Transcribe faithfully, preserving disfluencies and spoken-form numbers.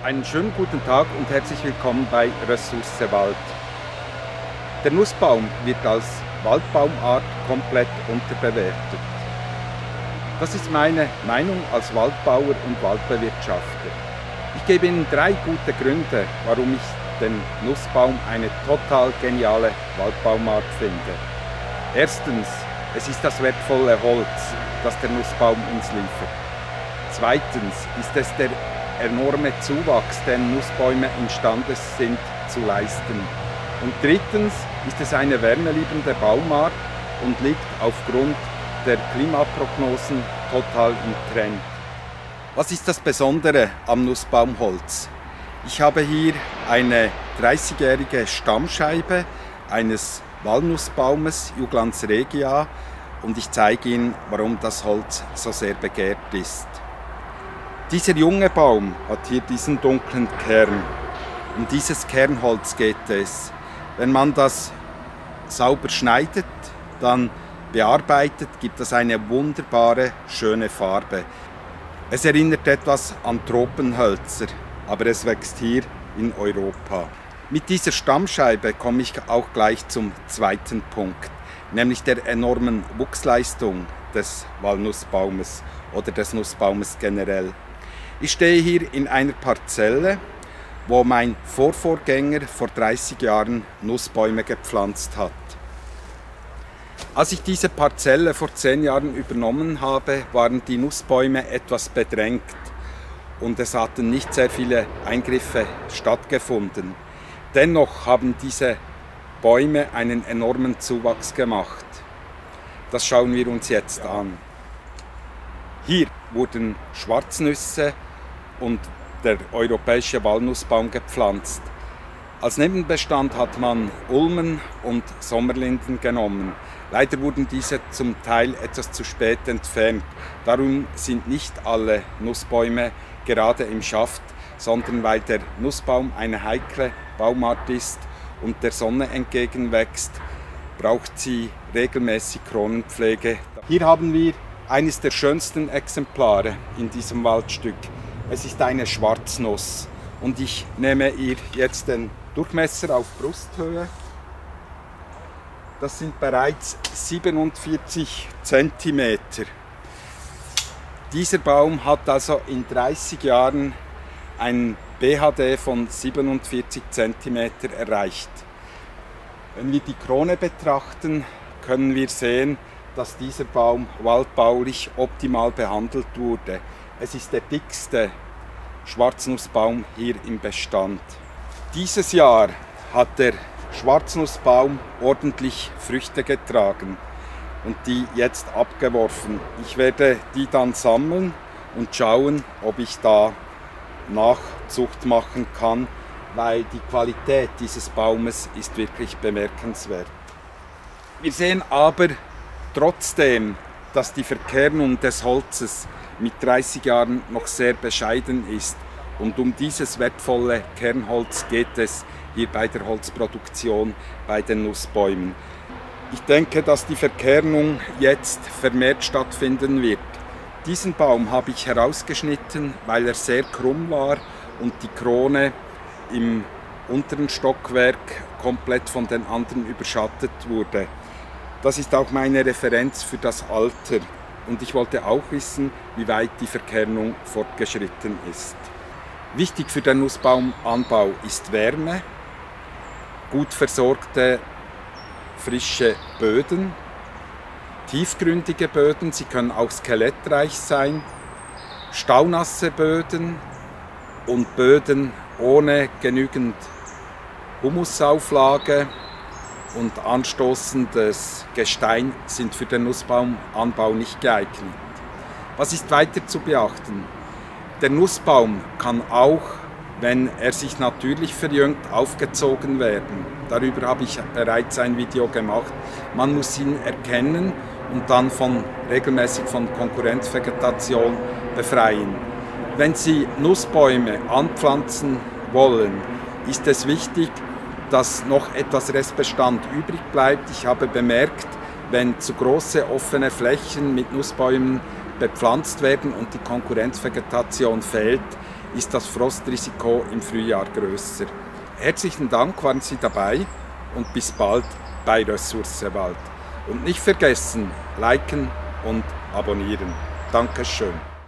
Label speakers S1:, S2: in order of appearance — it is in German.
S1: Einen schönen guten Tag und herzlich willkommen bei Ressource Wald. Der Nussbaum wird als Waldbaumart komplett unterbewertet. Das ist meine Meinung als Waldbauer und Waldbewirtschafter. Ich gebe Ihnen drei gute Gründe, warum ich den Nussbaum eine total geniale Waldbaumart finde. Erstens, es ist das wertvolle Holz, das der Nussbaum uns liefert. Zweitens ist es der enorme Zuwachs, den Nussbäume imstande sind zu leisten. Und drittens ist es eine wärmeliebende Baumart und liegt aufgrund der Klimaprognosen total im Trend. Was ist das Besondere am Nussbaumholz? Ich habe hier eine dreißigjährige Stammscheibe eines Walnussbaumes, Juglans regia, und ich zeige Ihnen, warum das Holz so sehr begehrt ist. Dieser junge Baum hat hier diesen dunklen Kern. Um dieses Kernholz geht es. Wenn man das sauber schneidet, dann bearbeitet, gibt es eine wunderbare, schöne Farbe. Es erinnert etwas an Tropenhölzer, aber es wächst hier in Europa. Mit dieser Stammscheibe komme ich auch gleich zum zweiten Punkt, nämlich der enormen Wuchsleistung des Walnussbaumes oder des Nussbaumes generell. Ich stehe hier in einer Parzelle, wo mein Vorvorgänger vor dreißig Jahren Nussbäume gepflanzt hat. Als ich diese Parzelle vor zehn Jahren übernommen habe, waren die Nussbäume etwas bedrängt und es hatten nicht sehr viele Eingriffe stattgefunden. Dennoch haben diese Bäume einen enormen Zuwachs gemacht. Das schauen wir uns jetzt an. Hier wurden Schwarznüsse und der europäische Walnussbaum gepflanzt. Als Nebenbestand hat man Ulmen und Sommerlinden genommen. Leider wurden diese zum Teil etwas zu spät entfernt. Darum sind nicht alle Nussbäume gerade im Schaft, sondern weil der Nussbaum eine heikle Baumart ist und der Sonne entgegenwächst, braucht sie regelmäßig Kronenpflege. Hier haben wir eines der schönsten Exemplare in diesem Waldstück. Es ist eine Schwarznuss und ich nehme ihr jetzt den Durchmesser auf Brusthöhe. Das sind bereits siebenundvierzig Zentimeter. Dieser Baum hat also in dreißig Jahren einen B H D von siebenundvierzig Zentimeter erreicht. Wenn wir die Krone betrachten, können wir sehen, dass dieser Baum waldbaulich optimal behandelt wurde. Es ist der dickste Schwarznussbaum hier im Bestand. Dieses Jahr hat der Schwarznussbaum ordentlich Früchte getragen und die jetzt abgeworfen. Ich werde die dann sammeln und schauen, ob ich da Nachzucht machen kann, weil die Qualität dieses Baumes ist wirklich bemerkenswert. Wir sehen aber trotzdem, dass die Verkernung des Holzes mit dreißig Jahren noch sehr bescheiden ist. Und um dieses wertvolle Kernholz geht es hier bei der Holzproduktion bei den Nussbäumen. Ich denke, dass die Verkernung jetzt vermehrt stattfinden wird. Diesen Baum habe ich herausgeschnitten, weil er sehr krumm war und die Krone im unteren Stockwerk komplett von den anderen überschattet wurde. Das ist auch meine Referenz für das Alter. Und ich wollte auch wissen, wie weit die Verkernung fortgeschritten ist. Wichtig für den Nussbaumanbau ist Wärme, gut versorgte, frische Böden, tiefgründige Böden, sie können auch skelettreich sein, staunasse Böden und Böden ohne genügend Humusauflage und anstoßendes Gestein sind für den Nussbaumanbau nicht geeignet. Was ist weiter zu beachten? Der Nussbaum kann auch, wenn er sich natürlich verjüngt, aufgezogen werden. Darüber habe ich bereits ein Video gemacht. Man muss ihn erkennen und dann von, regelmäßig von Konkurrenzvegetation befreien. Wenn Sie Nussbäume anpflanzen wollen, ist es wichtig, dass noch etwas Restbestand übrig bleibt. Ich habe bemerkt, wenn zu große offene Flächen mit Nussbäumen bepflanzt werden und die Konkurrenzvegetation fehlt, ist das Frostrisiko im Frühjahr größer. Herzlichen Dank, waren Sie dabei und bis bald bei Ressource Wald. Und nicht vergessen, liken und abonnieren. Dankeschön.